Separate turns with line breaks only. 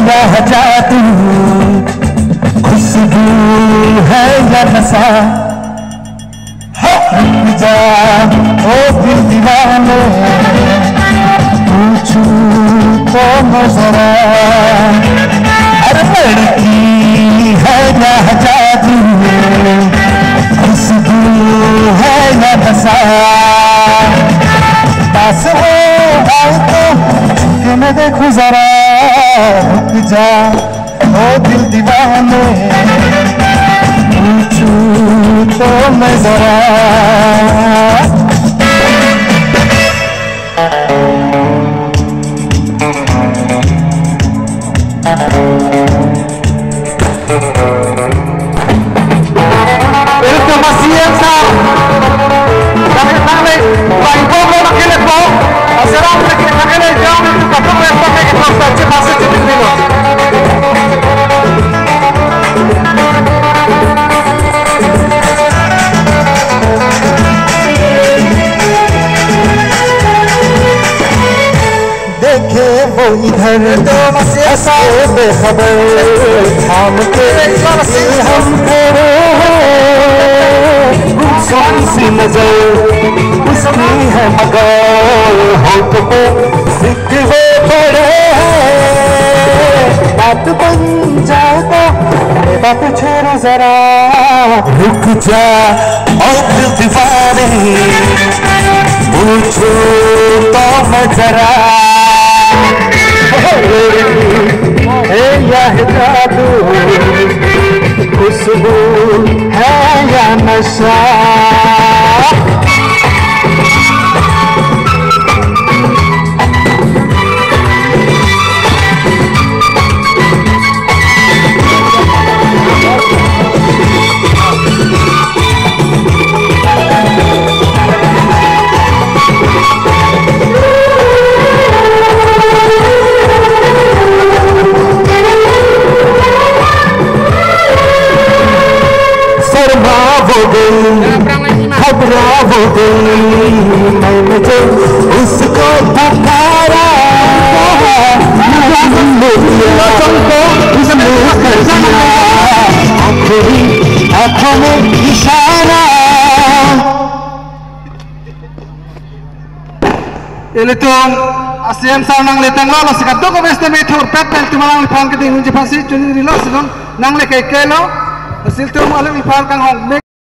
या जादू, खुशबू है या नशा, रुक जा ओ दिल दीवाने, पूछूं तो नजरा, अरे लड़की है या जादू, खुशबू है या नशा, पास हो आए तो छुके मैं देखूं जरा, रुक जा ओ दिल दीवाने, पूछूं तो मैं जरा। Itu masih yang sah. Nang baik kok makin kok. Asaran makin jauh itu kapal yang pakai kita saja masih di sini. देखे वो इधर ऐसा बेखबर थाम के हम खड़े हैं, गुमसुम सी नजर उसकी है मगर होठ पे सिक्के पड़े हैं, बात बन जाए तो बात छोड़ो जरा, रुक जा और दिल दीवाने, पूछो तो मैं जरा, है या जादू, खुशबू है या नशा। घबरा वो गई मैंने जो उसको पुकारा, आंखों में इशारा। Ilitong ASEAN sa nang letang lalo sikat do ko besta me thor pet pel tumalang phang ke din unji phasi chuni ri lo silon nang le kai ke lo asil tu malang phang kang hong me